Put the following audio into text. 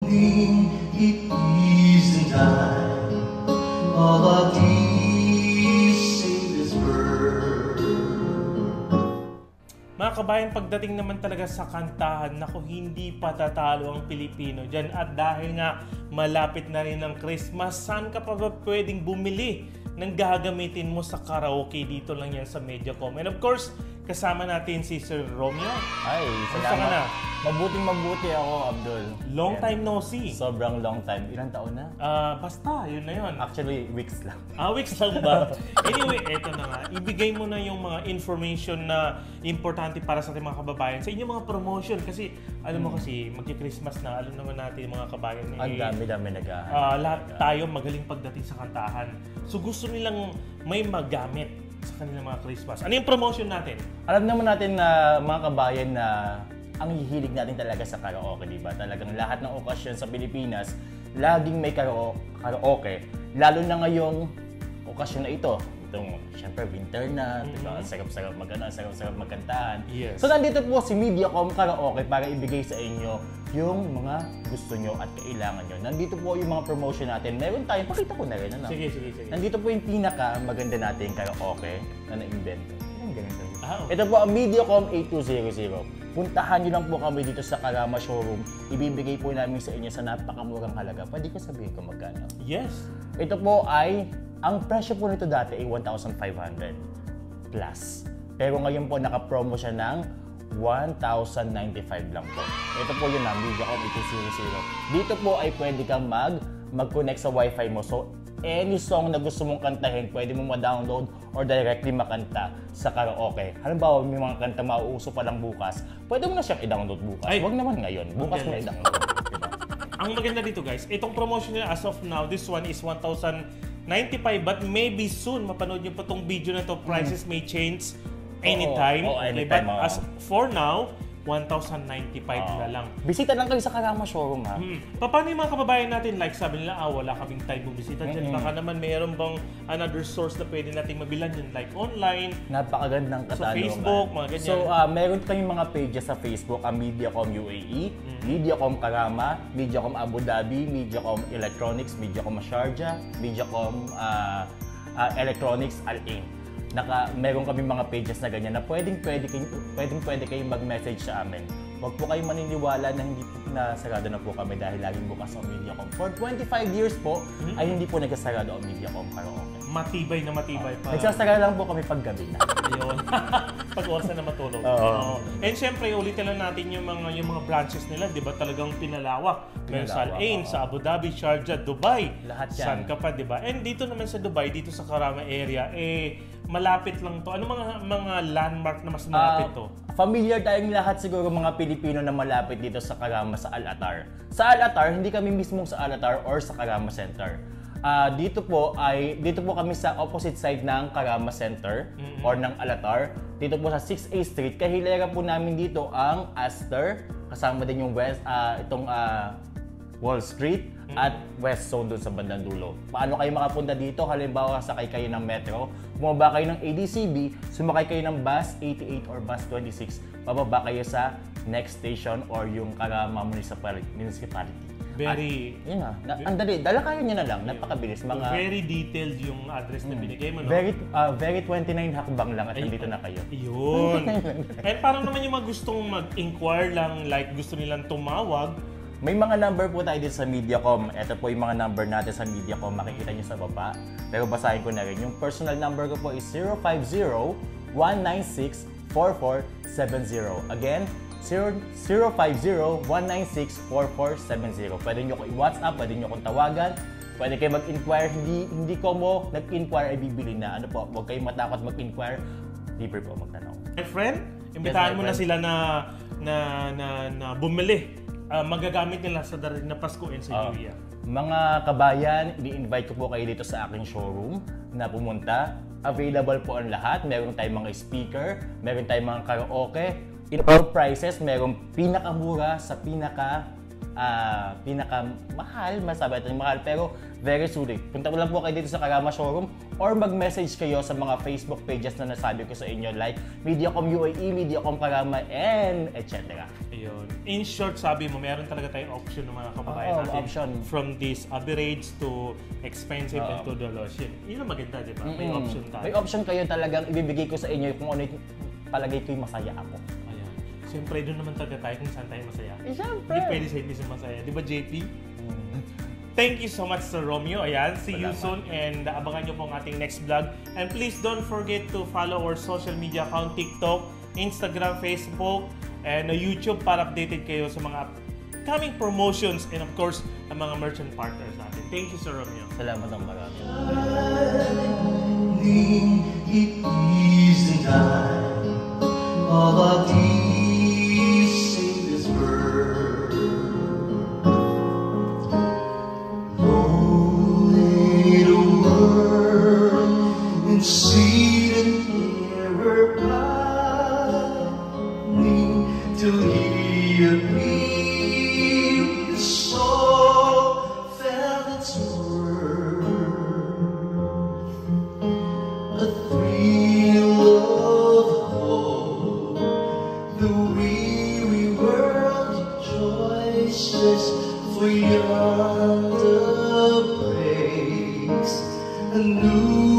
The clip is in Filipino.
hoping it isn't time of a sing this bird. Mga kabayan, pagdating naman talaga sa kantahan, naku, hindi patatalo ang Pilipino dyan. At dahil nga malapit na rin ang Christmas, saan ka pa ba pwedeng bumili ng gagamitin mo sa karaoke? Dito lang yan sa Mediacom. And of course, kasama natin si Sir Romeo. Ay, Kamusta ka na? Mabuting-mabuti ako, Abdul. Long time no see. Sobrang long time. Ilang taon na? Basta, yun na yun. Actually, weeks lang. Weeks lang ba? Anyway, eto na nga. Ibigay mo na yung mga information na importante para sa ating mga kababayan sa inyong mga promotion. Kasi, alam mo kasi, magki-Christmas na, alam naman natin mga kabayan. Ang dami-dami lahat tayo magaling pagdating sa kantahan. So, gusto nilang may magamit sa kanilang mga Christmas. Ano yung promotion natin? Alam naman natin na mga kabayan na ang hihilig natin talaga sa karaoke, di ba? Talagang lahat ng okasyon sa Pilipinas, laging may karaoke. Lalo na ngayong okasyon na ito. Itong, syempre, winter na, diba? Sarap-sarap sarap-sarap magkantahan. Yes. So, nandito po si Mediacom Karaoke para ibigay sa inyo yung mga gusto nyo at kailangan nyo. Nandito po yung mga promotion natin. Meron tayo, pakita ko na rin. Ano? Sige. Nandito po yung pinaka-maganda nating karaoke na na-invento. Ang ganito. Okay. Ito po ang Mediacom 8200. Puntahan nyo lang po kami dito sa Karama Showroom. Ibibigay po namin sa inyo sa napakamurang halaga. Pwede ka sabihin kung magkano? Yes. Ito po ay, ang presyo po nito dati ay 1,500 plus. Pero ngayon po naka-promo siya ng 1,095 lang po. Ito po yun na, Mediacom 8200. Dito po ay pwede kang mag-connect sa wifi mo. So, any song na gusto mong kantahin, pwede mo ma-download or directly makanta sa karaoke. Halimbawa, may mga kanta mauuso pa lang bukas, pwede mo na siyang i-download bukas. Huwag naman ngayon, bukas mo i-download. Diba? Ang maganda dito guys, itong promotion nila as of now, this one is 1,095 but maybe soon, mapanood nyo pa itong video na to, prices may change anytime. Anytime. But as for now, 1,095 na lang. Bisita lang kayo sa Karama Showroom, ha? Paano yung mga kababayan natin? Like sabi nila, wala kaming time bumisita dyan. Baka naman mayroon bang another source na pwede nating mabilan dyan? Like online, Napakagandang katanungan. sa Facebook, mga ganyan. So, meron kayong mga pages sa Facebook, ang Mediacom UAE, Mediacom Karama, Mediacom Abu Dhabi, Mediacom Electronics, Mediacom Sharjah, Mediacom Electronics Al-Ain. Meron kami mga pages na ganyan na pwedeng kayong mag-message sa amin. Huwag po kayong maniniwala na hindi po sarado na po kami dahil laging bukas ang Mediacom. For 25 years po, ay hindi po nagkasarado ang Mediacom Karaoke. Matibay na matibay pa. Nagsasara lang po kami pag gabi na. Ayun. Pag oras na matulog. And syempre, ulitin lang natin yung mga branches nila, di ba talagang pinalawak. Meron sa Al-Ain, sa Abu Dhabi, Sharjah, Dubai. Lahat yan. Saan ka pa, di ba? And dito naman sa Dubai, dito sa Karama area, malapit lang to. Ano mga landmark na mas malapit to? Familiar tayong lahat siguro mga Pilipino na malapit dito sa Karama sa Al-Atar. Sa Al-Atar, hindi kami mismong sa Al-Atar or sa Karama Center. Dito po kami sa opposite side ng Karama Center or ng Al-Atar. Dito po sa 6A Street. Kahilera po namin dito ang Astor, kasama din yung Wall Street at West Zone dun sa bandang dulo. Paano kayo makapunta dito? Halimbawa, sakay kayo ng metro, bumaba kayo ng ADCB, sumakay kayo ng bus 88 or bus 26, bababa kayo sa next station or yung Karama Municipality. Yun na. Ang dali. Dala kayo niya na lang. Napakabilis. Very detailed yung address na binigay mo, no? Very 29 hakbang lang at nandito na kayo. Yun. And parang naman yung mga gustong mag-inquire lang, like gusto nilang tumawag, may mga number po tayo dito sa Mediacom. Ito po yung mga number natin sa Mediacom. Makikita nyo sa baba. Pero basahin ko na rin. Yung personal number ko po is 050-196-4470. Again, 050-196-4470. Pwede nyo ko i-WhatsApp, pwede nyo kong tawagan, pwede kayo mag-inquire. Hindi ko mo nag-inquire ay bibili na. Ano po, huwag kayong matakot mag-inquire. Libre po magtanong. My friend, imbitahan mo na sila na bumili. Magagamit nila sa darating na Pasko and sa New Year. Mga kabayan, i-invite ko po kayo dito sa aking showroom na pumunta. Available po ang lahat. Meron tayong mga speaker, meron tayong mga karaoke. In all prices, merong pinakamura sa pinaka pinakamahal, masabi natin mahal, pero very sulit. Punta mo lang po kayo dito sa Karama Showroom or mag-message kayo sa mga Facebook pages na nasabi ko sa inyo like Mediacom UAE, Mediacom Karama, and etc. Ayun. In short, sabi mo, meron talaga tayong option ng mga kababayan natin. Option. From this average to expensive and to the loss. Yun ang maganda, di ba? May option tayo. May option kayo talagang ibibigay ko sa inyo kung ano yung palagay ko yung masaya ako. Ayan. Siyempre, doon naman talaga tayo kung saan tayo masaya. Siyempre. Hindi pwede sa hindi siya masaya. Di ba, JP? Thank you so much, Sir Romeo. Ayan, see you soon and abangan nyo po ang ating next vlog. And please don't forget to follow our social media account, TikTok, Instagram, Facebook, and YouTube para updated kayo sa mga coming promotions and of course, ang mga merchant partners natin. Thank you, Sir Romeo. Salamat ng marami. It isn't I, all of these sing this bird. Oh, little word, and see and hear her pining till he appeared. The soul felt its word. A thrill of hope, the weary world rejoices, for yonder breaks a new